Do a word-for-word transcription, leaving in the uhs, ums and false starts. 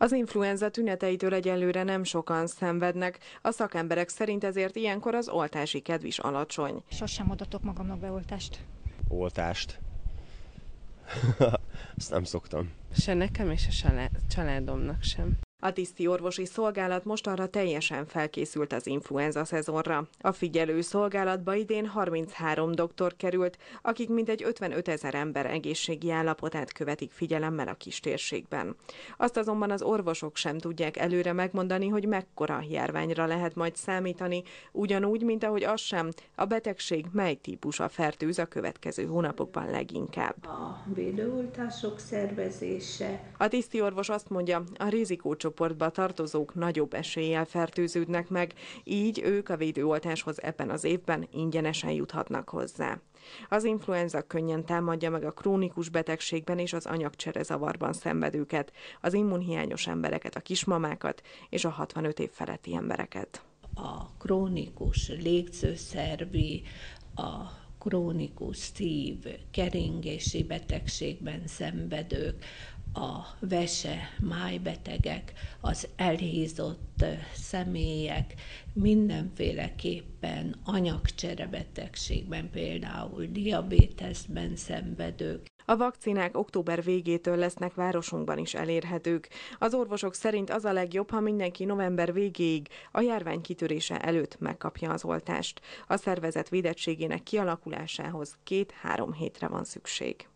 Az influenza tüneteitől egyelőre nem sokan szenvednek, a szakemberek szerint ezért ilyenkor az oltási kedv is alacsony. Sosem adatok magamnak beoltást. Oltást. Azt nem szoktam. Se nekem és a család, családomnak sem. A tiszti orvosi szolgálat most arra teljesen felkészült az influenza szezonra. A figyelő szolgálatba idén harminchárom doktor került, akik mintegy ötvenöt ezer ember egészségi állapotát követik figyelemmel a kistérségben. Azt azonban az orvosok sem tudják előre megmondani, hogy mekkora járványra lehet majd számítani, ugyanúgy, mint ahogy az sem, a betegség mely típusa fertőz a következő hónapokban leginkább. A védőoltások szervezése. A tiszti orvos azt mondja, a rizikócsoportba tartozók nagyobb eséllyel fertőződnek meg, így ők a védőoltáshoz ebben az évben ingyenesen juthatnak hozzá. Az influenza könnyen támadja meg a krónikus betegségben és az anyagcserezavarban szenvedőket, az immunhiányos embereket, a kismamákat és a hatvanöt év feletti embereket. A krónikus légzőszervi, a krónikus szív, keringési betegségben szenvedők, a vese, májbetegek, az elhízott személyek, mindenféleképpen anyagcserebetegségben, például diabéteszben szenvedők. A vakcinák október végétől lesznek városunkban is elérhetők. Az orvosok szerint az a legjobb, ha mindenki november végéig, a járvány kitörése előtt megkapja az oltást. A szervezet védettségének kialakulásához két-három hétre van szükség.